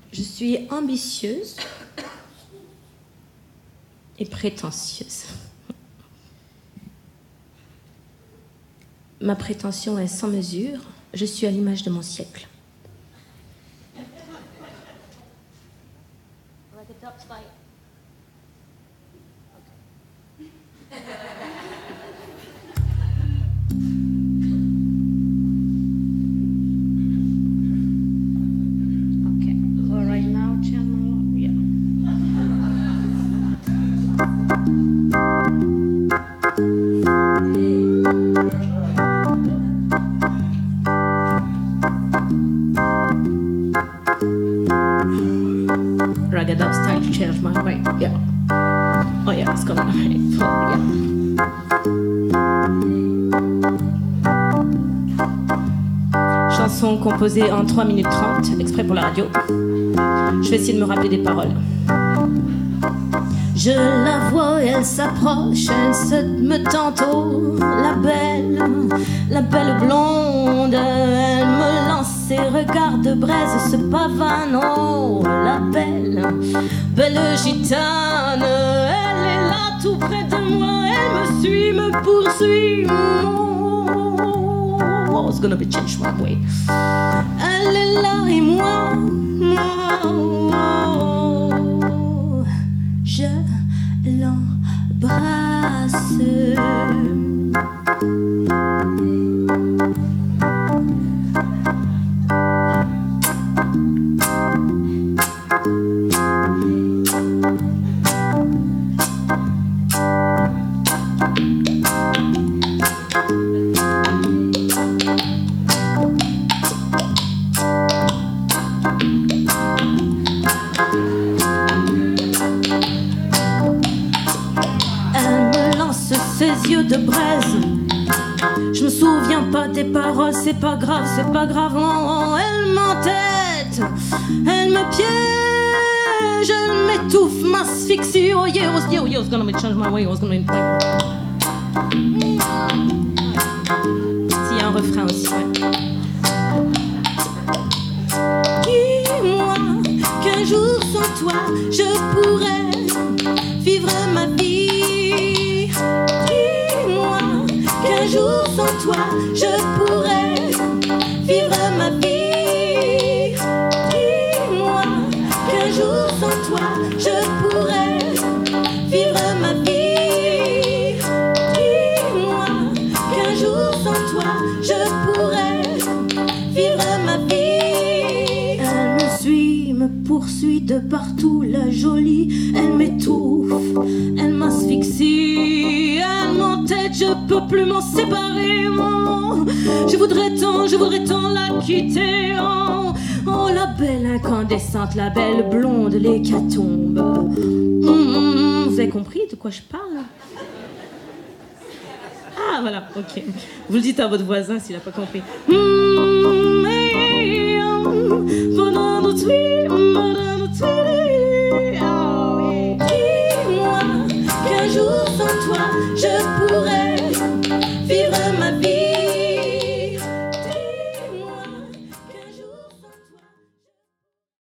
Je suis ambitieuse et prétentieuse. Ma prétention est sans mesure. Je suis à l'image de mon siècle. Ragged up style to change my way, yeah. Oh yeah, it's gonna fall, yeah. Chanson composée en 3 minutes 30, exprès pour la radio. Je vais essayer de me rappeler des paroles. Je la vois, elle s'approche, elle se me tente, oh, la belle blonde. Elle me lance ses regards de braise, se pavane, oh, la belle gitane. Elle est là tout près de moi, elle me suit, me poursuit. Oh, it's gonna be changed my way. Elle est là et moi, je l'embrasse. Ses yeux de braise, je me souviens pas des paroles, c'est pas grave, non, elle m'entête, elle me piège, elle m'étouffe, m'asphyxie, oh yeah, oh yeah, it's gonna change my way, it's gonna be... S'il y a un refrain aussi, ouais. Dis-moi qu'un jour sans toi, je pourrais vivre ma vie. Qu'un jour sans toi, je pourrais vivre ma vie. Dis-moi qu'un jour sans toi, je pourrais vivre ma vie. Dis-moi qu'un jour sans toi, je pourrais vivre ma vie. Elle me suit, me poursuit de partout, la jolie. Elle m'étouffe, elle m'asphyxie, elle m'entête, je peux plus m'en séparer. Oh, je voudrais tant la quitter. Oh, oh, la belle incandescente, la belle blonde, l'hécatombe. Vous avez compris de quoi je parle? Ah voilà, ok. Vous le dites à votre voisin s'il n'a pas compris.